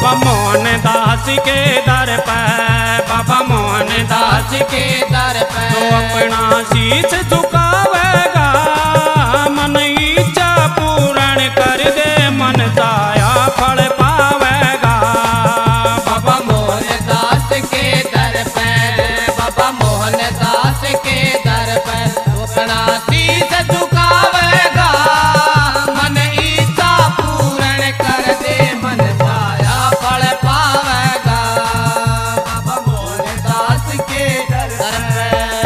बाबा मोहनदास के दर पे, बाबा मोहनदास के दर पे तो अपना शीश झुकावेगा, मन इच्छा पूर्ण कर दे, मन चाया फल पावेगा। बाबा मोहनदास के दर पे, बाबा मोहनदास के दर पे अपना शीश झुकावेगा, मन इच्छा पूर्ण कर दे, मन चाया फल पावेगा। बाबा मोहनदास के दर पे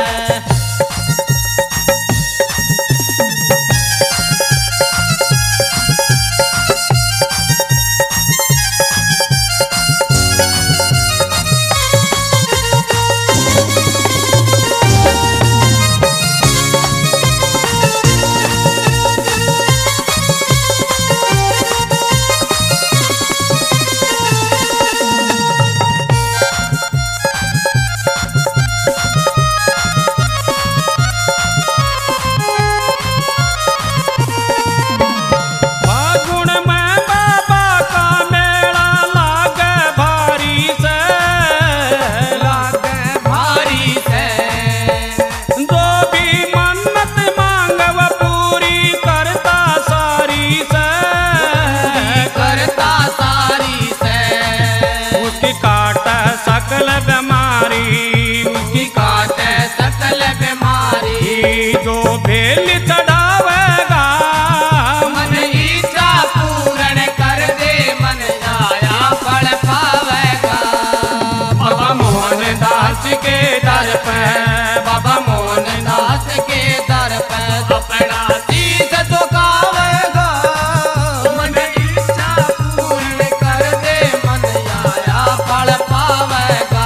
जो भेल चढ़ावेगा, मन इच्छा पूर्ण कर दे, मन चाया फल पावेगा। बाबा मोहनदास के दर पे, बाबा मोहनदास के दर पे अपना शीश झुकावेगा, मन इच्छा पूर्ण कर दे, मन चाया फल पावेगा।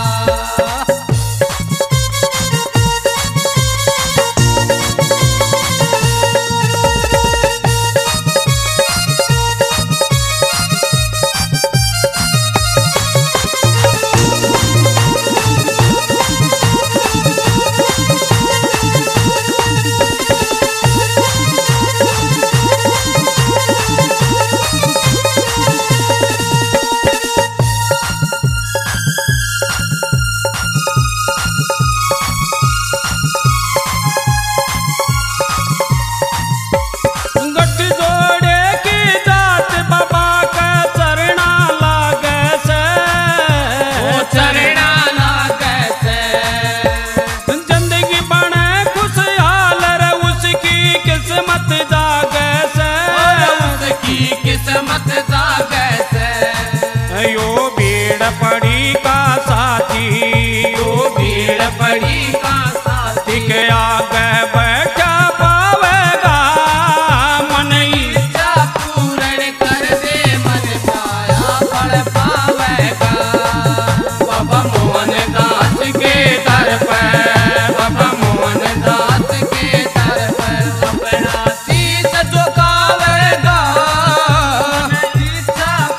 किस्मत जागे से यो भीड़ पड़ी का साथी, यो भीड़ पड़ी का साथी के आगे बैठा पावेगा, मन इच्छा पूर्ण कर दे, मन चाया फल पावेगा। बाबा मोहनदास के दर पे, बाबा मोहनदास के दर पे अपना शीश झुकावेगा, इच्छा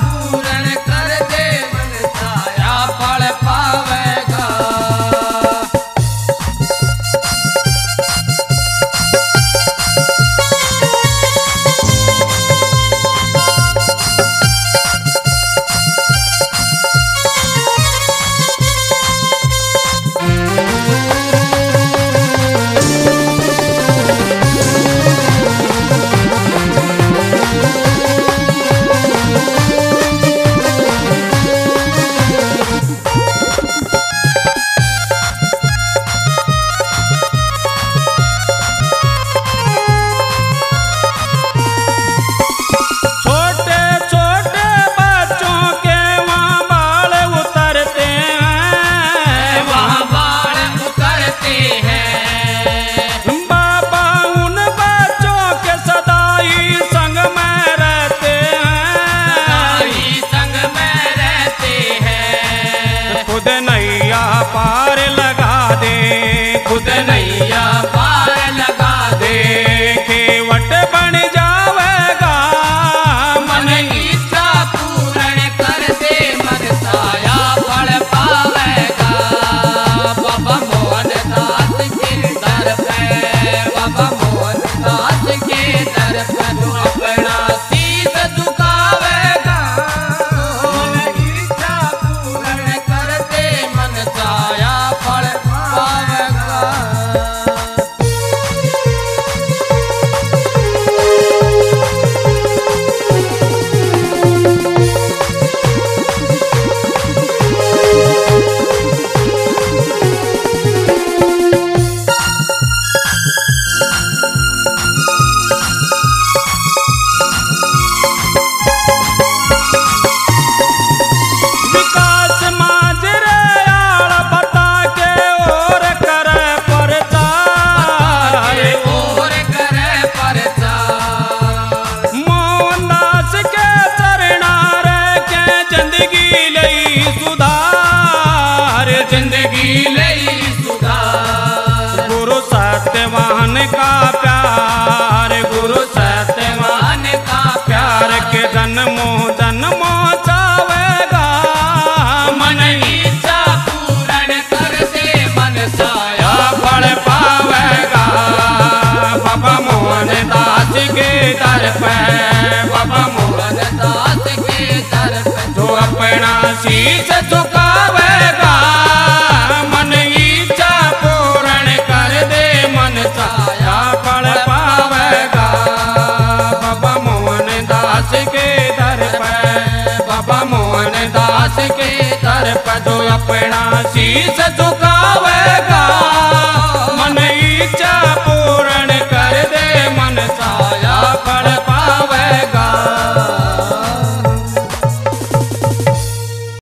शीश झुकावेगा मन इच्छा पूर्ण कर दे मन साया फल पावेगा बाबा मोहनदास के दर पर बाबा मोहनदास के दर पर जो अपना शीश झुका